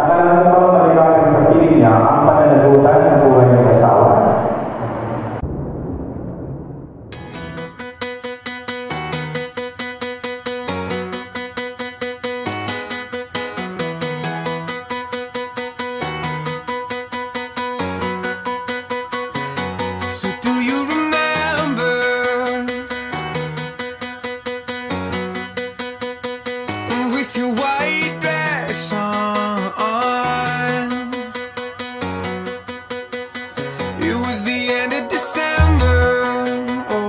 Alam mo bang maliwanag sa piling niya ang pananagutan ng buhay ng asawa? So do you remember with your white dress on? It was the end of December. Oh,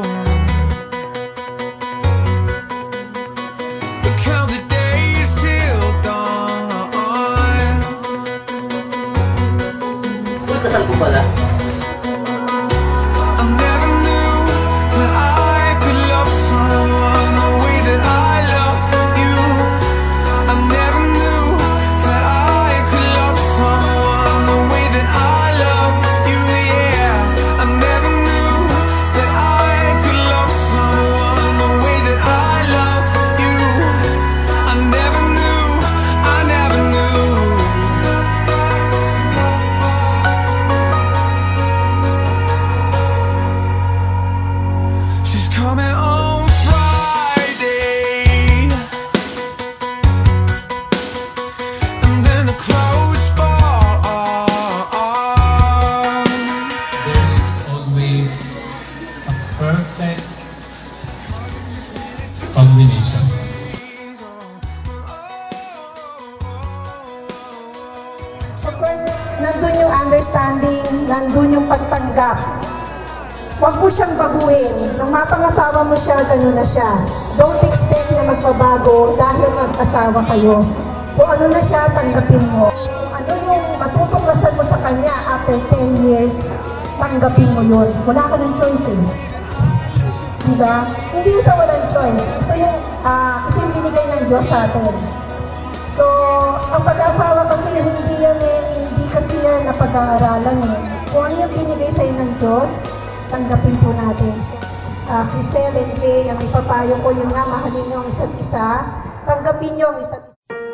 we count the days till dawn. Uy, kasal ko pala. Coming on Friday, and then the clothes fall. There is always a perfect combination. Of course, nandun yung understanding, nandun yung pagtanggap. Huwag mo siyang baguhin. Nung mapangasawa mo siya, gano'n na siya. Don't expect na magbabago dahil mag-asawa kayo. Kung ano na siya, tanggapin mo. Kung ano yung matutuklasan mo sa kanya after 10 years, tanggapin mo yun. Wala ka ng choice eh. Diba? Hindi ito walang choice. Ito yung binigay ng Diyos sa atin. So, ang pag-asawa kasi hindi yan eh, hindi kasi yan napag-aaralan eh. Kung ano yung binigay sa'yo ng Diyos, tanggapin po natin. Cristel and Kay, ang ipapayo ko yun nga, mahalin nyo ang isa't isa. Tanggapin nyo ang isa't isa.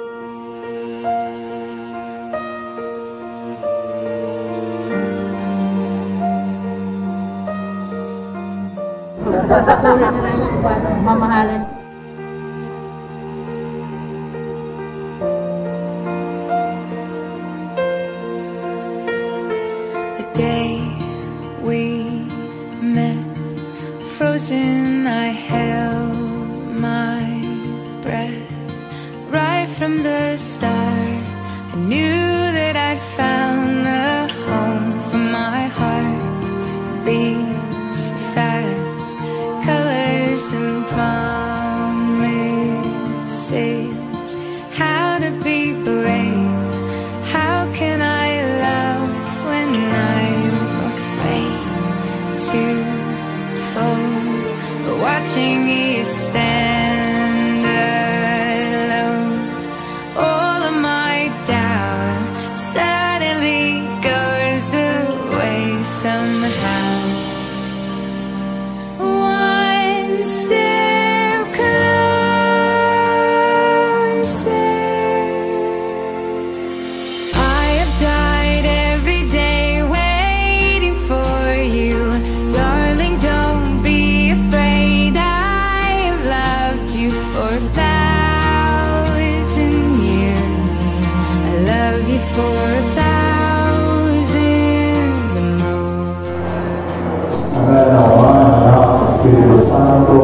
Patuloy na lang yung mamahalan. The day we met, frozen, I held my breath. Right from the start, I knew that I'd found the home for my heart. Beats fast, colors and promises. How to be brave, how can I love when I'm afraid to fall? But watching you stand alone, all of my doubt suddenly goes away somehow. One step closer. I have died every day waiting for you. Darling, don't be afraid. I have loved you for 1,000 years. I love you for 1,000 more. Espiritu Santo,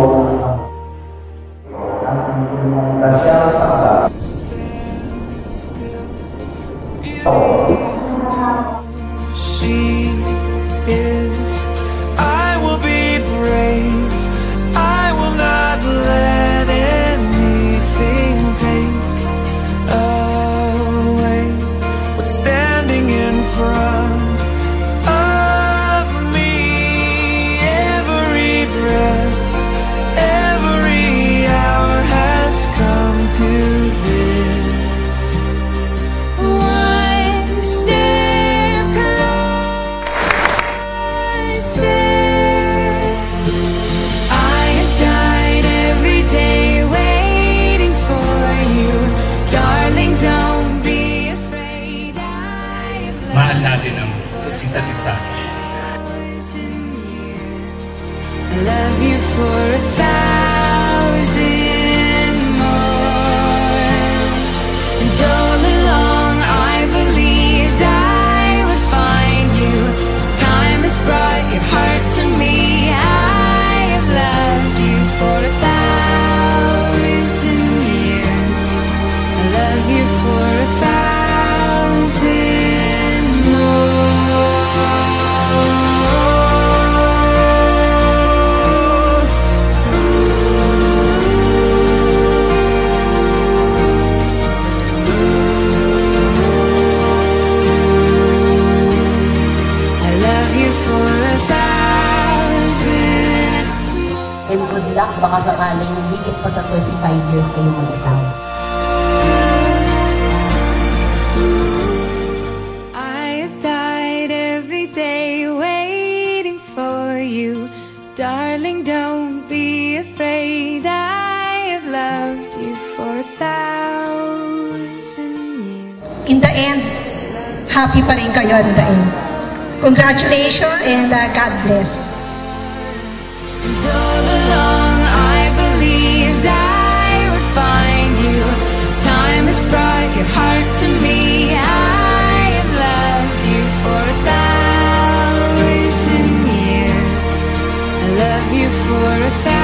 She is. I will be brave. I will not let anything take away what's standing in front of me. Every breath, every hour has come to this. One step closer. I have died every day waiting for you. Darling, don't be afraid. love you for 1,000 more. And all along I believed I would find you. Time has brought your heart to me. I have loved you for 1,000 years. I love you for 1,000 more. I love you for 1,000. And good luck, baka sakaling higit pa sa 25 years kayo mag-isama. I have died every day waiting for you. Darling, don't be afraid. I have loved you for 1,000 years. In the end, happy pa rin kayo in the end. Congratulations and God bless. And all along I believed I would find you. Time has brought your heart to me. I have loved you for 1,000 years. I love you for 1,000